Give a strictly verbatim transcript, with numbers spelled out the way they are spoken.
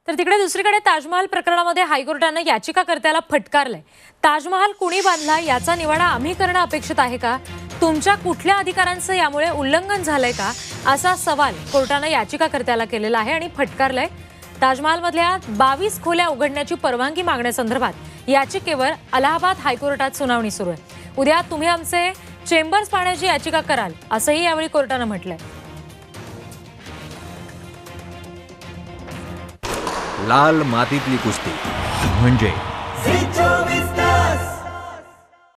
तर तिकडे दुसरीकडे ताजमहाल प्रकरणामध्ये हायकोर्टाने याचिकाकर्त्याला फटकारलंय। ताजमहाल कुणी बांधला याचा निवाडा आम्ही करणं अपेक्षित आहे का? तुमच्या कुठल्या अधिकारांचं यामुळे उल्लंघन झालंय का? असा सवाल कोर्टाने याचिकाकर्त्याला केलेला आहे आणि फटकारलंय। ताजमहालमधल्या बावीस खोल्या उघडण्याची परवानगी मागण्यासंदर्भात याचिकेवर अलाहाबाद हायकोर्टात सुनावणी सुरू आहे। उद्या तुम्ही आमचे चेंबर्स पाहण्याची याचिका कराल असंही यावेळी कोर्टाने म्हटलंय। लाल मातीतली कुस्ती म्हणजे